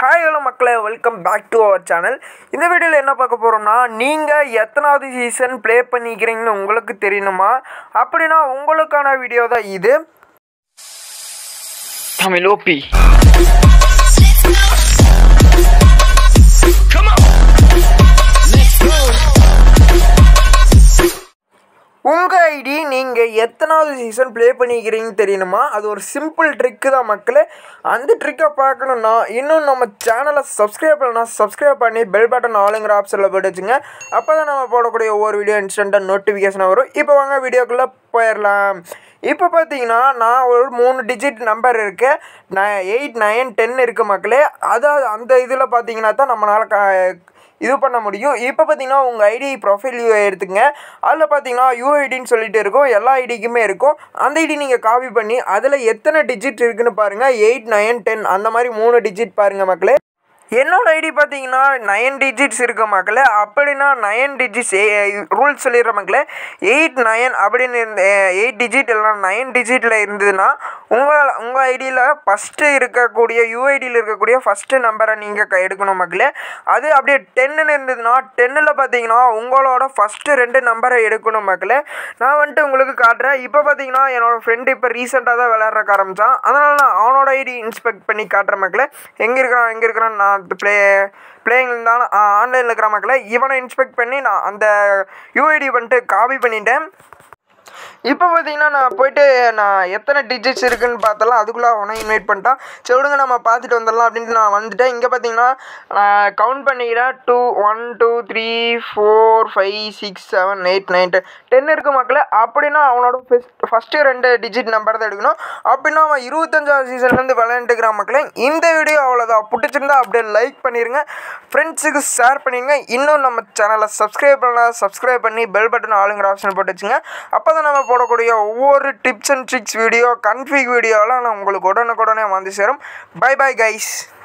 Hi hello மக்களே, welcome back to our channel. இந்த வீடியோவில் என்ன பார்க்க போகிறோம்னா, நீங்கள் எத்தனாவது சீசன் ப்ளே பண்ணிக்கிறீங்கன்னு உங்களுக்கு தெரியணுமா? அப்படின்னா உங்களுக்கான வீடியோ தான் இது. தமிழ் ஓபி உங்கள் ஐடி நீங்கள் எத்தனாவது சீசன் ப்ளே பண்ணிக்கிறீங்கன்னு தெரியணுமா? அது ஒரு சிம்பிள் ட்ரிக்கு தான் மக்களே. அந்த ட்ரிக்கை பார்க்கணுன்னா இன்னும் நம்ம சேனலை சப்ஸ்கிரைப் பண்ணலாம். சப்ஸ்கிரைப் பண்ணி பெல் பட்டன் ஆளுங்கிற ஆப்ஷனில் போட்டு வச்சுங்க. அப்போ தான் நம்ம போடக்கூடிய ஒவ்வொரு வீடியோ இன்ஸ்டண்ட்டாக நோட்டிஃபிகேஷன் வரும். இப்போ வாங்க வீடியோக்குள்ளே போயிடலாம். இப்போ பார்த்தீங்கன்னா நான் ஒரு 3 டிஜிட் நம்பர் இருக்குது. 8, 9, 10 இருக்குது மக்களே. அதாவது அந்த இதில் பார்த்தீங்கன்னா தான் நம்மளால் இது பண்ண முடியும். இப்போ பார்த்தீங்கன்னா உங்கள் ஐடி ப்ரொஃபைல் எடுத்துங்க. அதில் பார்த்தீங்கன்னா யூஐடின்னு சொல்லிட்டு இருக்கும். எல்லா ஐடிக்குமே இருக்கும். அந்த ஐடி நீங்கள் காப்பி பண்ணி அதில் எத்தனை டிஜிட் இருக்குதுன்னு பாருங்கள். 8, 9, 10 அந்த மாதிரி 3 டிஜிட் பாருங்கள் மக்களே. என்னோட ஐடி பார்த்தீங்கன்னா 9 டிஜிட்ஸ் இருக்குது மக்களே. அப்படின்னா 9 டிஜிட்ஸ் ரூல்ஸ் சொல்லிடுற மக்களே. 8, 9 அப்படின்னு 8 டிஜிட் இல்லைனா 9 டிஜிட்டில் இருந்ததுன்னா உங்கள் ஐடியில் ஃபஸ்ட்டு இருக்கக்கூடிய யூஐடியில் இருக்கக்கூடிய ஃபஸ்ட்டு நம்பரை நீங்கள் எடுக்கணும் மக்களே. அது அப்படியே 10ன்னு இருந்ததுன்னா 10ல் பார்த்தீங்கன்னா உங்களோட ஃபஸ்ட்டு 2 நம்பரை எடுக்கணும் மக்களே. நான் வந்துட்டு உங்களுக்கு காட்டுறேன். இப்போ பார்த்தீங்கன்னா என்னோடய ஃப்ரெண்டு இப்போ ரீசெண்டாக தான் விளையாடுறக்க ஆரம்பித்தான். அதனால் நான் அவனோட ஐடி இன்ஸ்பெக்ட் பண்ணி காட்டுறேன் மக்களே. எங்கே இருக்கிறான் நான் பிளேயிங் இருந்தாலும் ஆன்லைனில் இருக்கிற மக்களை இவனை இன்ஸ்பெக்ட் பண்ணி நான் அந்த யூஐடி வந்துட்டு காப்பி பண்ணிட்டேன். இப்போ பார்த்தீங்கன்னா நான் போய்ட்டு நான் எத்தனை டிஜிட்ஸ் இருக்குதுன்னு பார்த்தலாம். அதுக்குள்ளே அவனை இன்வைட் பண்ணிட்டான். சரி விடுங்க நம்ம பார்த்துட்டு வந்துடலாம் அப்படின்ட்டு நான் வந்துட்டேன். இங்கே பார்த்தீங்கன்னா நான் கவுண்ட் பண்ணிக்கிறேன். 2, 1, 2, 3, 4, 5, 6, 7, 8, 9, 10 இருக்குது மக்களே. அப்படின்னா அவனோட ஃபஸ்ட்டு 2 டிஜிட் நம்பர் தான் எடுக்கணும். அப்படின்னா அவன் 25வது சீசன்லேருந்து விளையாண்டுக்கிறான் மக்களே. இந்த வீடியோ அவ்வளோதான். பிடிச்சிருந்தா அப்படியே லைக் பண்ணிடுங்க, ஃப்ரெண்ட்ஸுக்கு ஷேர் பண்ணிடுங்க. இன்னும் நம்ம சேனலை சப்ஸ்கிரைப் பண்ணலாம். சப்ஸ்கிரைப் பண்ணி பெல் பட்டன் ஆளுங்கிற ஆப்ஷன் போட்டு வச்சுங்க. அப்போ தான் நம்ம போடக்கூடிய ஒவ்வொரு tips and tricks video, config வீடியோலாம் நான் உங்களுக்கு உடனுக்குடனே வந்து சேரும். Bye bye guys.